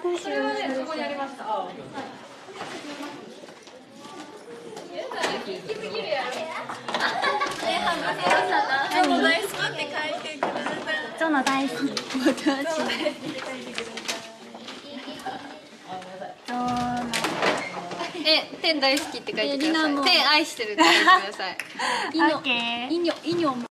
それはね、そこにありました。 ゾノ大好きって書いてください。 ゾノ大好き。 天大好きって書いてください。天愛してるって書いてください。 オッケー。 イニョ